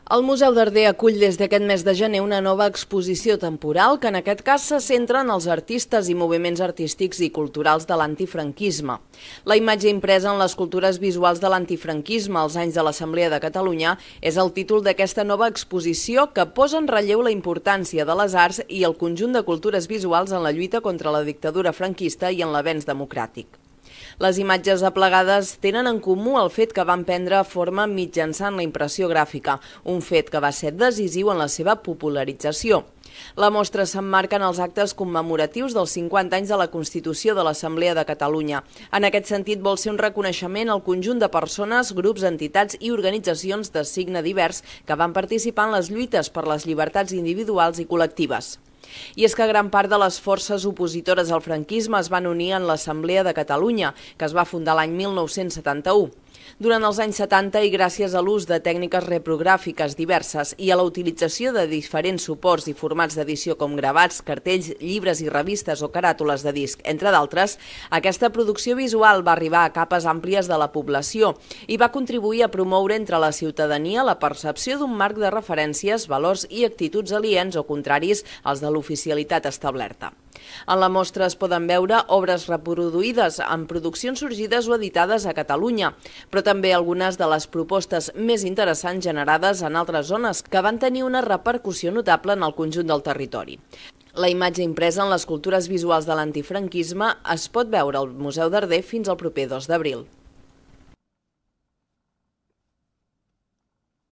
El Museu d'Arder acull des d'aquest mes de gener una nova exposició temporal que en aquest cas se centra en els artistes i moviments artístics i culturals de l'antifranquisme. La imatge impresa en les cultures visuals de l'antifranquisme als anys de l'Assemblea de Catalunya és el títol d'aquesta nova exposició que posa en relleu la importància de les arts i el conjunt de cultures visuals en la lluita contra la dictadura franquista i en l'avenç democràtic. Les imatges aplegades tenen en comú el fet que van prendre forma mitjançant la impressió gràfica, un fet que va ser decisiu en la seva popularització. La mostra s'emmarca en els actes commemoratius dels 50 anys de la Constitució de l'Assemblea de Catalunya. En aquest sentit, vol ser un reconeixement al conjunt de persones, grups, entitats i organitzacions de signe divers que van participar en les lluites per les llibertats individuals i col·lectives. I és que gran part de les forces opositores al franquisme es van unir en l'Assemblea de Catalunya, que es va fundar l'any 1971. Durant els anys 70 i gràcies a l'ús de tècniques reprogràfiques diverses i a la utilització de diferents suports i formats d'edició com gravats, cartells, llibres i revistes o caràtules de disc, entre d'altres, aquesta producció visual va arribar a capes àmplies de la població i va contribuir a promoure entre la ciutadania la percepció d'un marc de referències, valors i actituds aliens o contraris als de l'oficialitat establerta. En la mostra es poden veure obres reproduïdes en produccions sorgides o editades a Catalunya, però també algunes de les propostes més interessants generades en altres zones que van tenir una repercussió notable en el conjunt del territori. La imatge impresa en les cultures visuals de l'antifranquisme es pot veure al Museu d'Arder fins al proper 2 d'abril.